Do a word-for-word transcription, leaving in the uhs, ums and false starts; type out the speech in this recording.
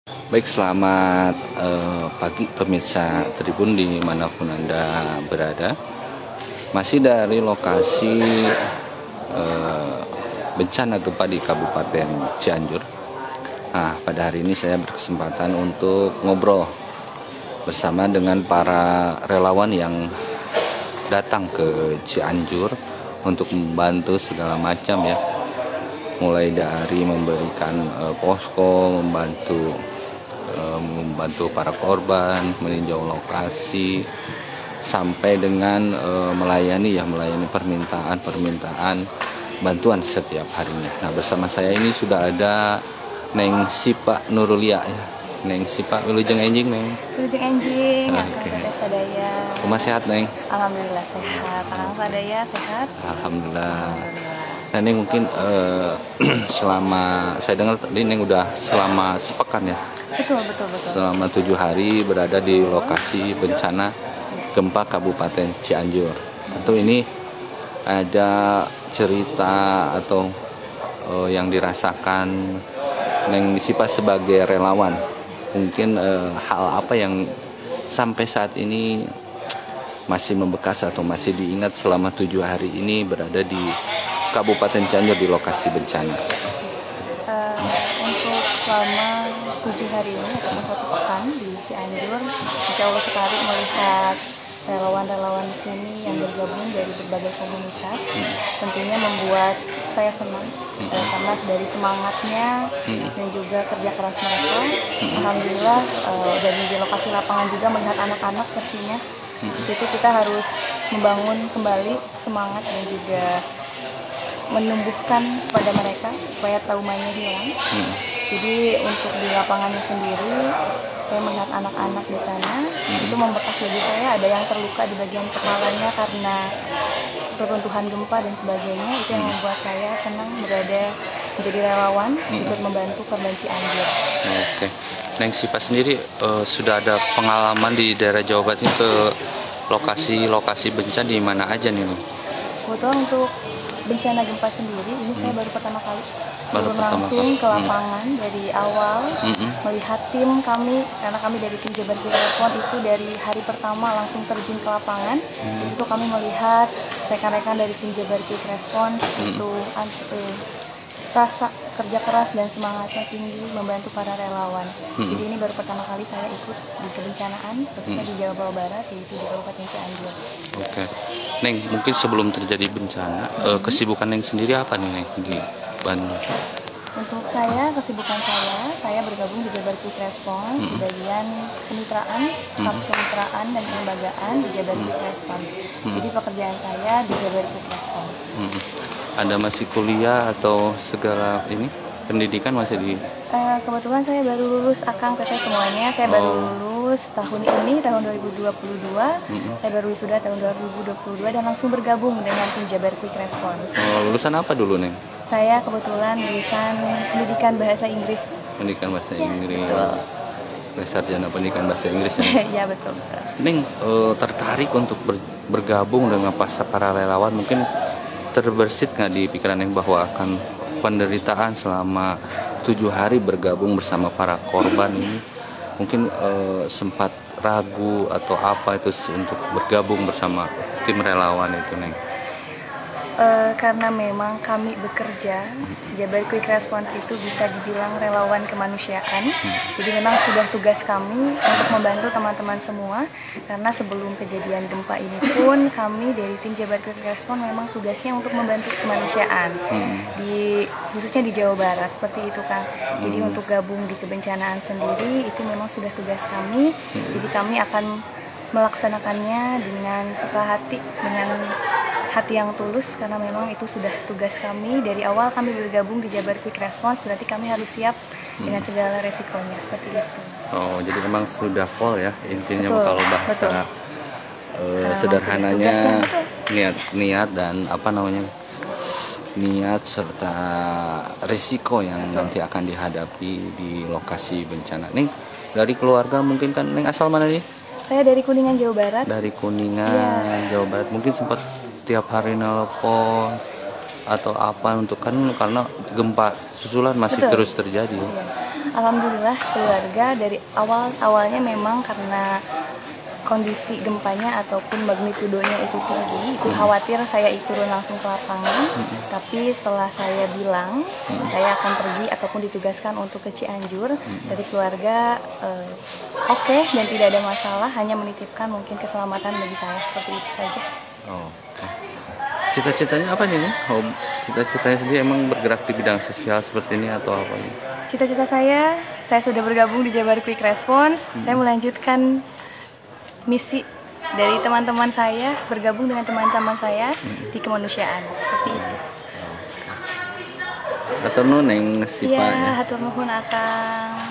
Baik, selamat eh, pagi pemirsa Tribun dimanapun Anda berada. Masih dari lokasi eh, bencana gempa di Kabupaten Cianjur. Nah, pada hari ini saya berkesempatan untuk ngobrol bersama dengan para relawan yang datang ke Cianjur untuk membantu segala macam ya. Mulai dari memberikan eh, posko, membantu membantu para korban, meninjau lokasi, sampai dengan e, melayani ya melayani permintaan-permintaan bantuan setiap harinya. Nah, bersama saya ini sudah ada Neng Sipa Nurulia ya. Neng Sipa wilujeng enjing Neng. Wilujeng enjing, Oke. Akang Sadaya. Rumah sehat Neng? Alhamdulillah sehat. Akang Sadaya sehat? Alhamdulillah. Nah, Neng mungkin e, selama saya dengar tadi Neng udah selama sepekan ya. Betul, betul, betul. Selama tujuh hari berada di lokasi bencana gempa Kabupaten Cianjur. Tentu ini ada cerita atau uh, yang dirasakan Neng Sipa sebagai relawan. Mungkin uh, hal apa yang sampai saat ini masih membekas atau masih diingat selama tujuh hari ini berada di Kabupaten Cianjur di lokasi bencana. Uh, untuk selama tujuh hari ini atau satu pekan di Cianjur, insya Allah sekali melihat relawan-relawan di sini yang bergabung dari berbagai komunitas, hmm. tentunya membuat saya senang hmm. eh, karena dari semangatnya hmm. dan juga kerja keras mereka, hmm. alhamdulillah eh, dari di lokasi lapangan juga melihat anak-anak pastinya, hmm. di situ kita harus membangun kembali semangat dan juga menumbuhkan pada mereka supaya traumanya hilang. Hmm. Jadi untuk di lapangannya sendiri, saya melihat anak-anak di sana, hmm. itu membekas bagi saya. Ada yang terluka di bagian kepalanya karena reruntuhan gempa dan sebagainya. Itu yang membuat saya senang berada menjadi relawan, hmm. ikut membantu korban Cianjur. Oke, Neng Sipa sendiri uh, sudah ada pengalaman di daerah Jawa Barat ini ke lokasi-lokasi bencana di mana aja nih? Kebetulan untuk bencana gempa sendiri, ini hmm. saya baru pertama kali baru turun langsung ke lapangan hmm. dari awal hmm. melihat tim kami, karena kami dari tim Jabar Quick Response itu dari hari pertama langsung terjun ke lapangan. hmm. Itu kami melihat rekan-rekan dari tim Jabar Quick Response hmm. itu uh, rasa kerja keras dan semangatnya tinggi membantu para relawan. hmm. Jadi ini baru pertama kali saya ikut di kebencanaan, khususnya hmm. di Jawa Barat, yaitu di Kabupaten Cianjur. Oke, Neng, mungkin sebelum terjadi bencana, hmm. uh, kesibukan Neng sendiri apa nih Neng di Bandung? Untuk saya, kesibukan saya, saya bergabung di Jabar Quick Response, hmm. di bagian kemitraan, staf hmm. kemitraan dan kelembagaan di Jabar hmm. Quick Response. Hmm. Jadi pekerjaan saya di Jabar Quick Response. Hmm. Ada masih kuliah atau segala ini pendidikan masih di? Uh, kebetulan saya baru lulus Akang P T semuanya. Saya oh. baru lulus tahun ini tahun dua ribu dua puluh dua. Mm-hmm. Saya baru wisuda tahun dua ribu dua puluh dua dan langsung bergabung dengan tim Jabar Quick Response. Oh, lulusan apa dulu Neng? Saya kebetulan lulusan pendidikan bahasa Inggris. Pendidikan bahasa ya, Inggris. Betul. Sarjana pendidikan bahasa Inggris ya. Iya betul, betul. Neng uh, tertarik untuk ber, bergabung dengan para relawan, mungkin terbersit nggak di pikiran yang bahwa akan penderitaan selama tujuh hari bergabung bersama para korban ini, mungkin uh, sempat ragu atau apa itu untuk bergabung bersama tim relawan itu Neng? Uh, karena memang kami bekerja, Jabar Quick Response itu bisa dibilang relawan kemanusiaan. Hmm. Jadi memang sudah tugas kami untuk membantu teman-teman semua. Karena sebelum kejadian gempa ini pun kami dari tim Jabar Quick Response memang tugasnya untuk membantu kemanusiaan. Hmm. Di khususnya di Jawa Barat seperti itu Kang. Hmm. Jadi untuk gabung di kebencanaan sendiri itu memang sudah tugas kami. Hmm. Jadi kami akan melaksanakannya dengan suka hati, dengan hati yang tulus, karena memang itu sudah tugas kami. Dari awal kami bergabung di Jabar Quick Response, berarti kami harus siap hmm. dengan segala resikonya, seperti itu. Oh, jadi memang sudah full ya intinya. Betul, kalau bahasa uh, sederhananya niat niat dan apa namanya niat serta risiko yang betul. Nanti akan dihadapi di lokasi bencana. Neng, dari keluarga mungkin kan Neng asal mana nih? Saya dari Kuningan, Jawa Barat. Dari Kuningan, ya. Jawa Barat. Mungkin sempat tiap hari nelpon atau apa untuk kan karena gempa susulan masih betul. Terus terjadi. Ya. Alhamdulillah keluarga dari awal awalnya memang karena kondisi gempanya ataupun magnitudonya itu tinggi, ikut khawatir saya turun langsung ke lapangan. Hmm. Tapi setelah saya bilang hmm. saya akan pergi ataupun ditugaskan untuk ke Cianjur, hmm. dari keluarga uh, oke okay, dan tidak ada masalah, hanya menitipkan mungkin keselamatan bagi saya, seperti itu saja. Oh, okay. Cita-citanya apa nih? Oh, cita-citanya sendiri emang bergerak di bidang sosial seperti ini atau apa nih? Cita-cita saya, saya sudah bergabung di Jabar Quick Response. Hmm. Saya melanjutkan misi dari teman-teman saya, bergabung dengan teman-teman saya hmm. di kemanusiaan, seperti itu. Hatur nuhun neng sipanya. Iya, hatur nuhun akang.